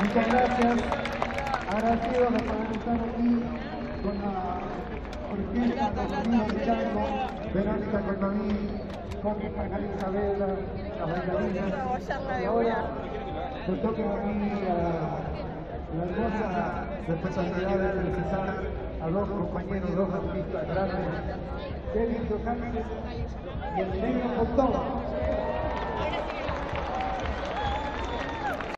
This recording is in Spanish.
Muchas gracias. Agradecido de poder estar aquí con la orquesta, con Camilo de Chango, Verónica Condomí, con Ana Isabela, las bailarinas. Y ahora me toca a mí la hermosa responsabilidad de presentar a dos compañeros, dos artistas grandes, Kevin Johannes y el negro Fontova.